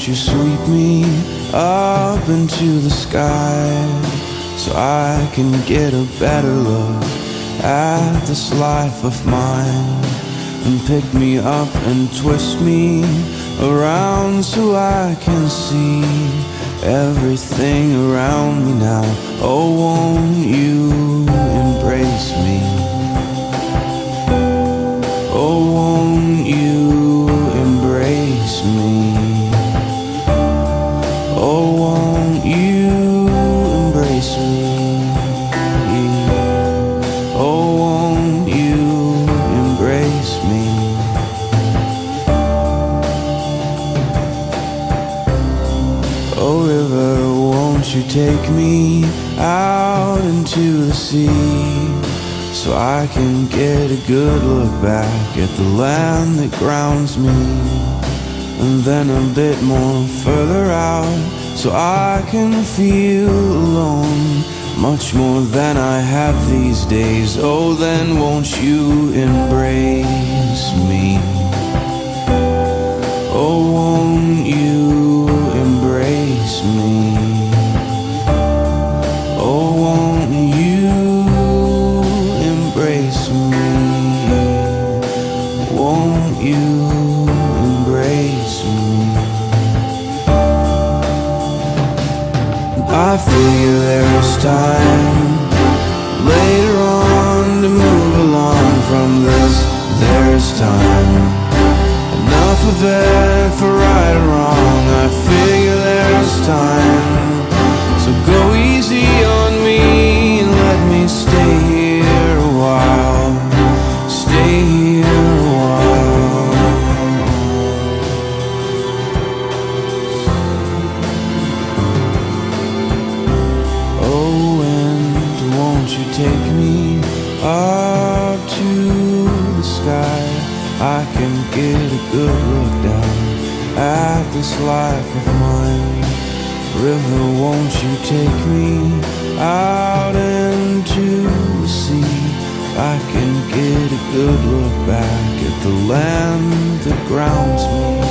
won't you sweep me up into the sky, so I can get a better look at this life of mine, and pick me up and twist me around so I can see everything around me now. Oh, won't you embrace me? Oh, won't you embrace me? Oh, won't you embrace me? Oh, won't you embrace me? Oh, river, won't you take me out into the sea, so I can get a good look back at the land that grounds me, and then a bit more further out, so I can feel alone, much more than I have these days. Oh, then won't you embrace me? Oh, won't you embrace me? Oh, won't you embrace me? Won't you embrace me? I figure there's time later on to move along from this. There's time enough of it for right or wrong. I figure there's time, so go easy on me and let me stay here a while. Stay here a while. Oh, and won't you take me up to the sky? I can get a good look down at this life of mine. River, won't you take me out into the sea? I can get a good look back at the land that grounds me.